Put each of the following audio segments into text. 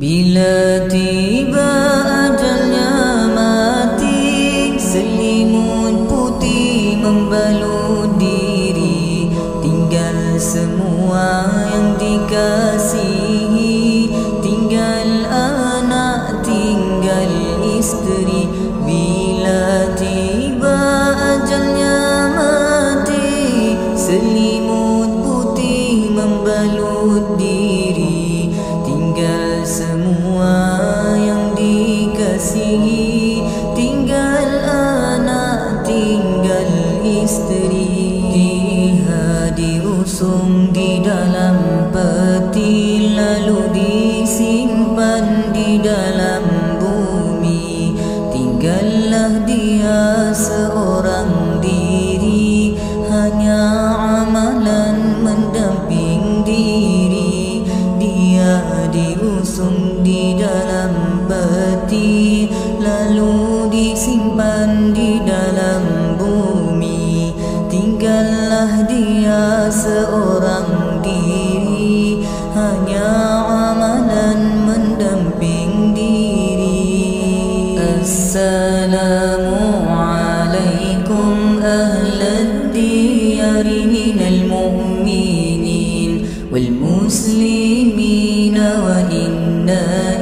Bila tiba ajalnya mati, selimut putih membalut diri, tinggal semua yang dikasihi, tinggal anak, tinggal isteri. Bila tiba ajalnya mati, selimut putih membalut diri, tinggal semua yang dikasihi, tinggal anak, tinggal isteri. Dia diusung di dalam peti, lalu disimpan di dalam bumi. Tinggallah dia seorang diri, hanya amalan mendamping diri. Dia diusung di dalam peti, lalu disimpan di dalam bumi. Tinggallah dia seorang diri, hanya amalan mendamping diri. Assalamu alaikum ahlad diyari minal mu'minin wal muslimin, wa inna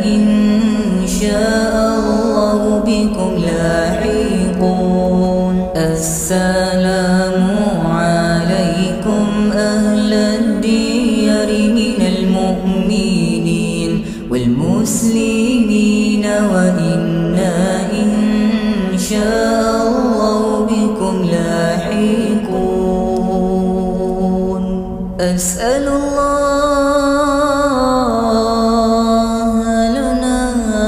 insya'allahu bikum lahiqun. Assalamu alaikum ahlad diyari minal mu'minin wal muslimin, wa inna insya'allahu bikum lahiqun. As'alullah lana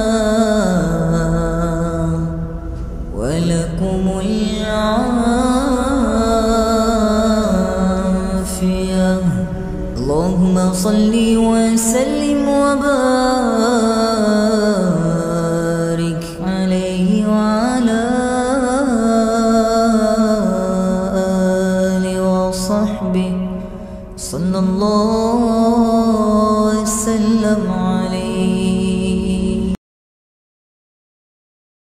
wa lakumul afiyah. Allahumma salli wa sallim wa barik alaihi wa ala alihi wa sahbihi sallallahu alaihi wasallam alaihi.